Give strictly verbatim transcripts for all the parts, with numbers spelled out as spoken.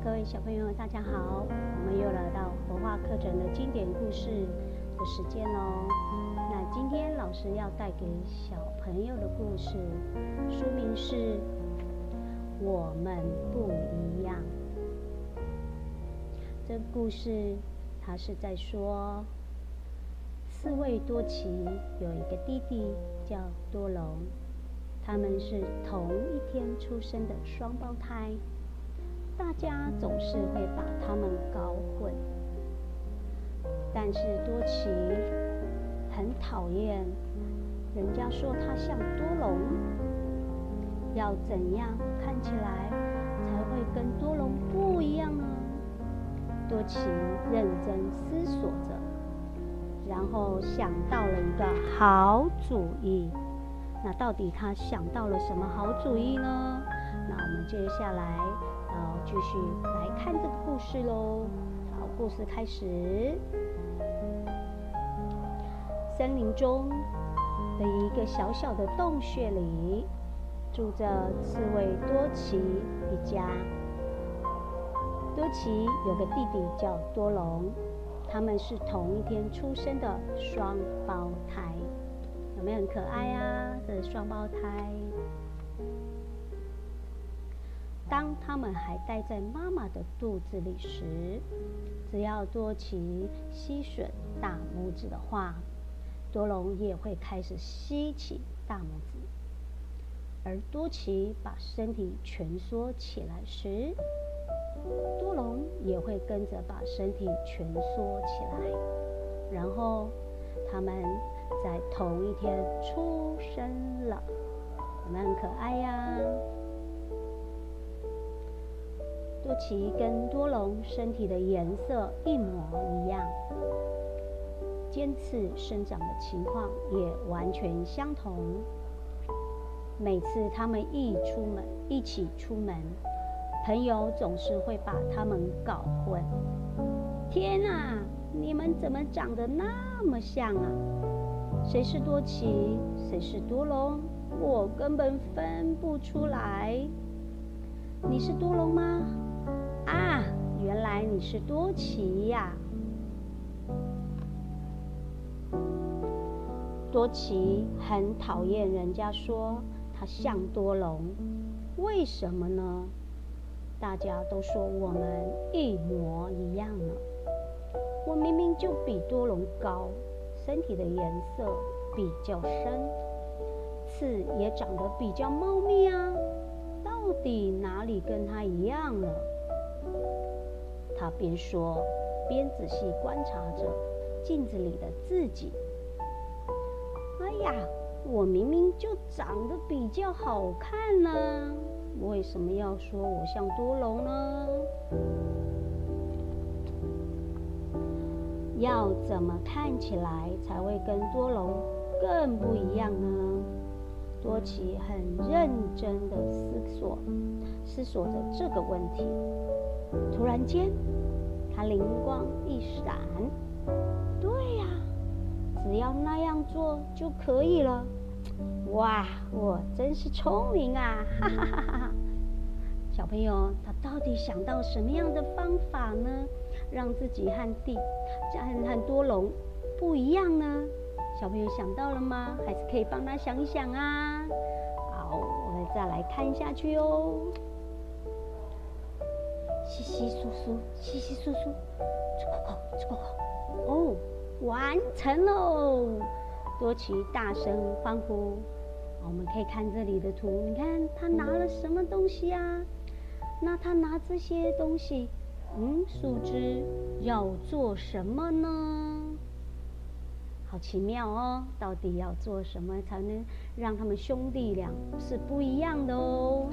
各位小朋友，大家好！我们又来到活化课程的经典故事的时间喽。那今天老师要带给小朋友的故事，书名是《我们不一样》。这个故事它是在说，刺猬多奇有一个弟弟叫多隆，他们是同一天出生的双胞胎。大家总是会把他们搞混，但是多奇很讨厌人家说他像多隆。要怎样看起来才会跟多隆不一样呢？多奇认真思索着，然后想到了一个好主意。那到底他想到了什么好主意呢？那我们接下来呃继续来看这个故事喽。好，故事开始。森林中的一个小小的洞穴里，住着刺猬多奇一家。多奇有个弟弟叫多隆，他们是同一天出生的双胞胎。有没有很可爱啊？这是双胞胎。当他们还待在妈妈的肚子里时，只要多奇吸吮大拇指的话，多隆也会开始吸起大拇指。而多奇把身体蜷缩起来时，多隆也会跟着把身体蜷缩起来。然后他们在同一天出生了，有没有很可爱呀？多奇跟多隆身体的颜色一模一样，尖刺生长的情况也完全相同。每次他们一出门，一起出门，朋友总是会把他们搞混。天啊，你们怎么长得那么像啊？谁是多奇，谁是多隆？我根本分不出来。你是多隆吗？啊，原来你是多奇呀！多奇很讨厌人家说他像多隆，为什么呢？大家都说我们一模一样呢。我明明就比多隆高，身体的颜色比较深，刺也长得比较茂密啊，到底哪里跟他一样了？他边说边仔细观察着镜子里的自己。哎呀，我明明就长得比较好看呢，为什么要说我像多隆呢？要怎么看起来才会跟多隆更不一样呢？多奇很认真的思索思索着这个问题。突然间，他灵光一闪，对呀，只要那样做就可以了。哇，我真是聪明啊！哈哈哈哈！小朋友，他到底想到什么样的方法呢？让自己和弟和和多隆不一样呢？小朋友想到了吗？还是可以帮他想一想啊。好，我们再来看下去哦。稀稀疏疏，稀稀疏疏，出口口，出口口。哦，完成喽！多奇大声欢呼。我们可以看这里的图，你看他拿了什么东西啊？那他拿这些东西，嗯，树枝要做什么呢？好奇妙哦！到底要做什么才能让他们兄弟俩是不一样的哦？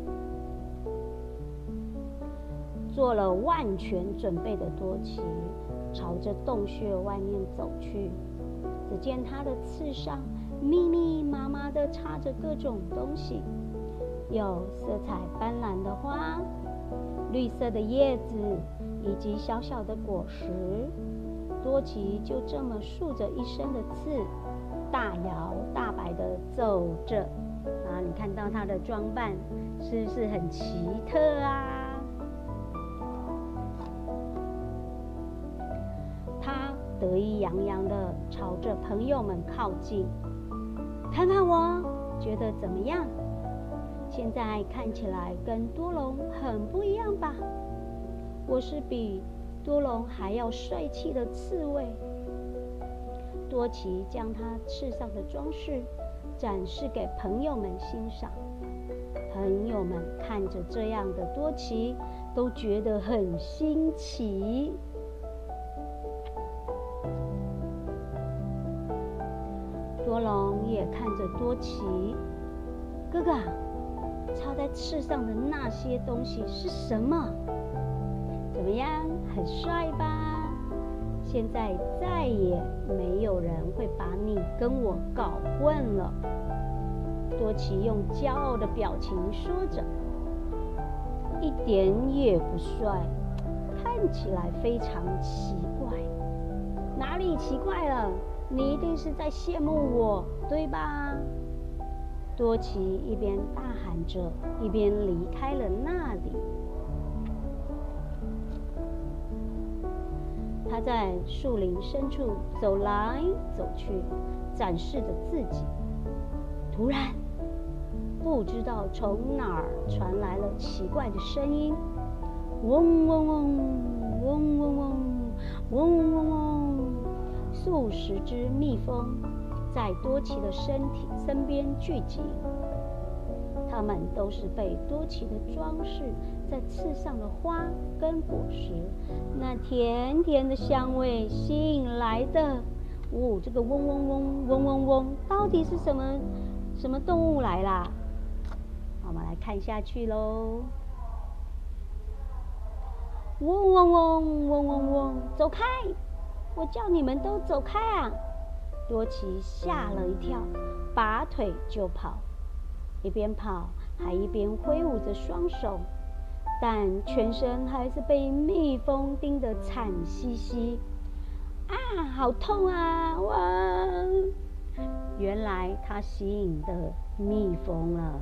做了万全准备的多奇，朝着洞穴外面走去。只见他的刺上密密麻麻地插着各种东西，有色彩斑斓的花、绿色的叶子以及小小的果实。多奇就这么竖着一身的刺，大摇大摆地走着。啊，你看到他的装扮是不是很奇特啊？ 得意洋洋地朝着朋友们靠近。看看我，觉得怎么样？现在看起来跟多隆很不一样吧？我是比多隆还要帅气的刺猬。多奇将他翅上的装饰展示给朋友们欣赏。朋友们看着这样的多奇，都觉得很新奇。多隆也看着多奇，哥哥，插在翅上的那些东西是什么？怎么样，很帅吧？现在再也没有人会把你跟我搞混了。多奇用骄傲的表情说着，一点也不帅，看起来非常奇怪。哪里奇怪了？你一定是在羡慕我，对吧？多奇一边大喊着，一边离开了那里。他在树林深处走来走去，展示着自己。突然，不知道从哪儿传来了奇怪的声音，嗡嗡嗡，嗡嗡嗡，嗡嗡嗡。数十只蜜蜂在多奇的身体身边聚集，它们都是被多奇的装饰在刺上的花跟果实那甜甜的香味吸引来的。哦，这个嗡嗡嗡嗡嗡嗡，到底是什么什么动物来啦？我们来看下去喽。嗡嗡嗡嗡嗡嗡，走开！我叫你们都走开啊！多奇吓了一跳，拔腿就跑，一边跑还一边挥舞着双手，但全身还是被蜜蜂叮得惨兮兮。啊，好痛啊！哇！原来他吸引的蜜蜂了。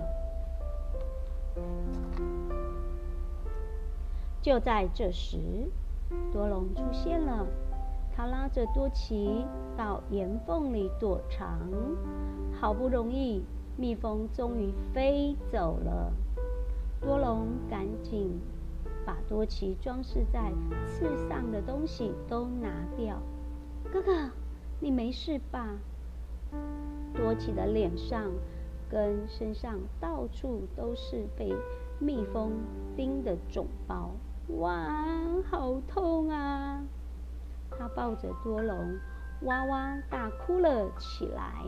就在这时，多隆出现了。他拉着多奇到岩缝里躲藏，好不容易，蜜蜂终于飞走了。多隆赶紧把多奇装饰在刺上的东西都拿掉。哥哥，你没事吧？多奇的脸上跟身上到处都是被蜜蜂叮的肿包，哇，好痛啊！他抱着多隆，哇哇大哭了起来。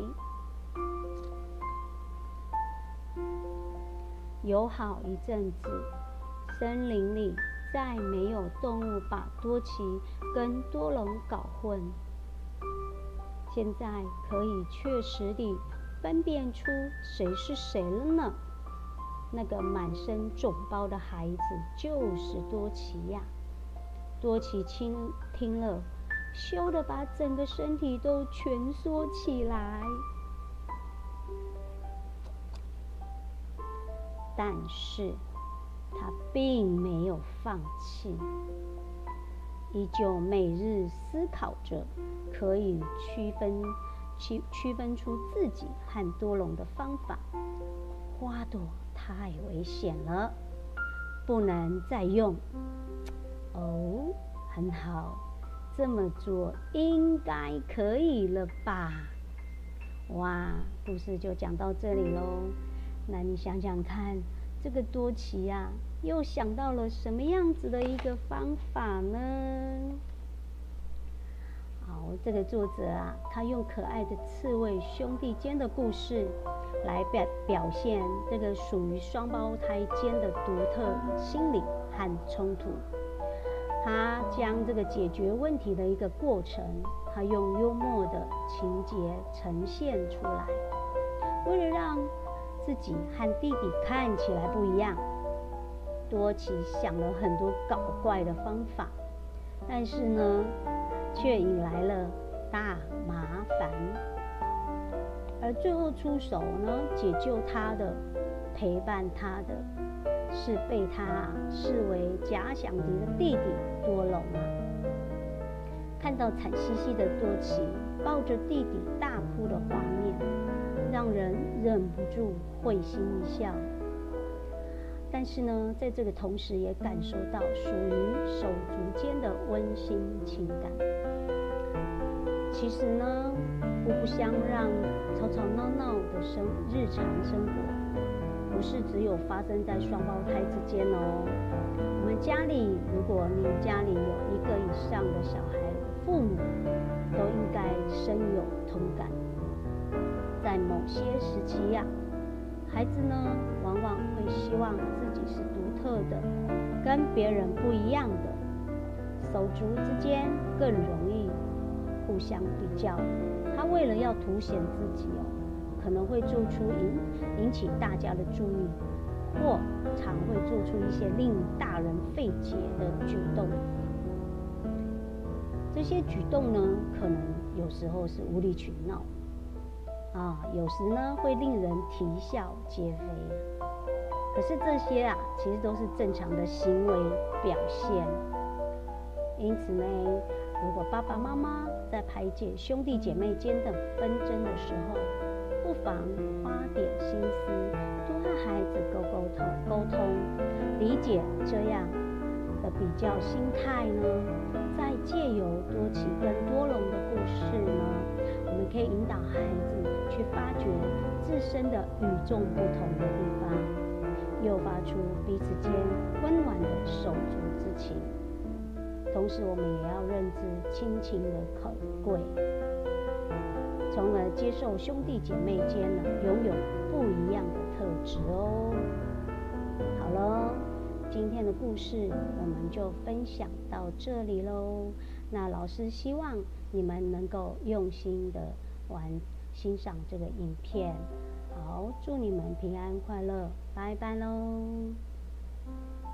有好一阵子，森林里再没有动物把多奇跟多隆搞混。现在可以确实地分辨出谁是谁了呢？那个满身肿包的孩子就是多奇呀！多奇听听了，羞得把整个身体都蜷缩起来。但是他并没有放弃，依旧每日思考着可以区分区区分出自己和多隆的方法。花朵太危险了，不能再用。哦，很好，这么做应该可以了吧？哇，故事就讲到这里喽。那你想想看，这个多奇呀、啊，又想到了什么样子的一个方法呢？好，这个作者啊，他用可爱的刺猬兄弟间的故事来表表现这个属于双胞胎间的独特心理和冲突。他将这个解决问题的一个过程，他用幽默的情节呈现出来。为了让自己和弟弟看起来不一样，多奇想了很多搞怪的方法，但是呢，却引来了大麻烦。而最后出手呢，解救他的、陪伴他的，是被他视为假想敌的弟弟多隆啊。 看到惨兮兮的多奇抱着弟弟大哭的画面，让人忍不住会心一笑。但是呢，在这个同时也感受到属于手足间的温馨情感。其实呢，互不相让、吵吵闹闹的生日常生活，不是只有发生在双胞胎之间哦。我们家里，如果你家里有一个以上的小孩，父母都应该深有同感。在某些时期呀、啊，孩子呢，往往会希望自己是独特的，跟别人不一样的。手足之间更容易互相比较，他为了要凸显自己哦，可能会做出引引起大家的注意，或常会做出一些令大人费解的举动。这些举动呢，可能有时候是无理取闹啊，有时呢会令人啼笑皆非。可是这些啊，其实都是正常的行为表现。因此呢，如果爸爸妈妈在排解兄弟姐妹间的纷争的时候，不妨花点心思，多和孩子沟沟通沟通，理解这样的比较心态呢。再借由多奇跟多隆的故事呢，我们可以引导孩子去发掘自身的与众不同的地方，诱发出彼此间温暖的手足之情。同时，我们也要认知亲情的可贵，从而接受兄弟姐妹间呢拥有不一样的特质哦。好了，今天的故事我们就分享到这里喽。那老师希望你们能够用心的玩欣赏这个影片。好，祝你们平安快乐，拜拜喽。